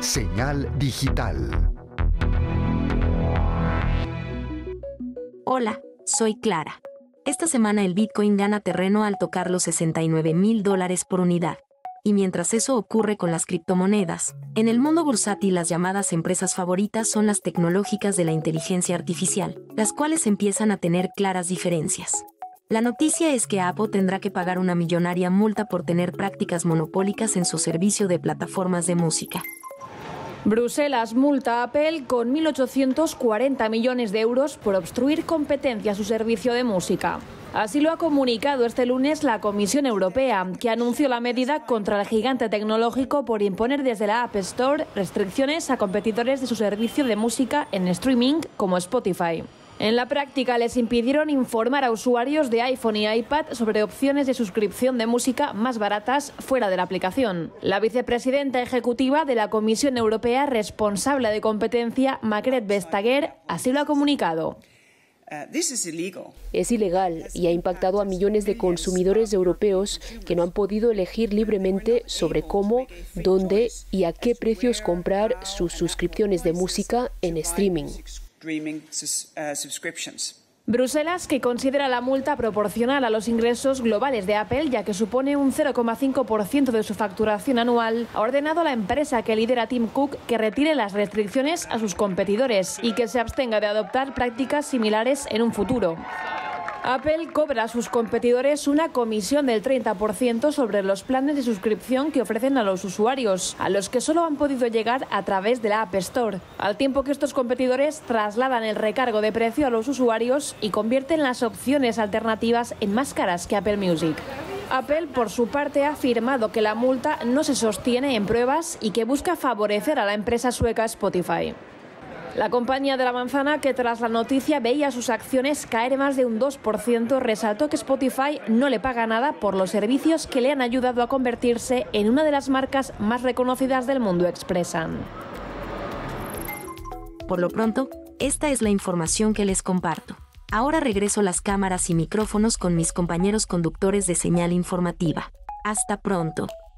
Señal Digital. Hola, soy Clara. Esta semana el Bitcoin gana terreno al tocar los $69,000 por unidad. Y mientras eso ocurre con las criptomonedas, en el mundo bursátil las llamadas empresas favoritas son las tecnológicas de la inteligencia artificial, las cuales empiezan a tener claras diferencias. La noticia es que Apple tendrá que pagar una millonaria multa por tener prácticas monopólicas en su servicio de plataformas de música. Bruselas multa a Apple con 1.840 millones de euros por obstruir competencia a su servicio de música. Así lo ha comunicado este lunes la Comisión Europea, que anunció la medida contra el gigante tecnológico por imponer desde la App Store restricciones a competidores de su servicio de música en streaming como Spotify. En la práctica les impidieron informar a usuarios de iPhone y iPad sobre opciones de suscripción de música más baratas fuera de la aplicación. La vicepresidenta ejecutiva de la Comisión Europea responsable de competencia, Margrethe Vestager, así lo ha comunicado. Es ilegal y ha impactado a millones de consumidores europeos que no han podido elegir libremente sobre cómo, dónde y a qué precios comprar sus suscripciones de música en streaming. Bruselas, que considera la multa proporcional a los ingresos globales de Apple, ya que supone un 0,5% de su facturación anual, ha ordenado a la empresa que lidera Tim Cook que retire las restricciones a sus competidores y que se abstenga de adoptar prácticas similares en un futuro. Apple cobra a sus competidores una comisión del 30% sobre los planes de suscripción que ofrecen a los usuarios, a los que solo han podido llegar a través de la App Store, al tiempo que estos competidores trasladan el recargo de precio a los usuarios y convierten las opciones alternativas en más caras que Apple Music. Apple, por su parte, ha afirmado que la multa no se sostiene en pruebas y que busca favorecer a la empresa sueca Spotify. La compañía de la manzana, que tras la noticia veía sus acciones caer más de un 2%, resaltó que Spotify no le paga nada por los servicios que le han ayudado a convertirse en una de las marcas más reconocidas del mundo, expresan. Por lo pronto, esta es la información que les comparto. Ahora regreso las cámaras y micrófonos con mis compañeros conductores de Señal Informativa. Hasta pronto.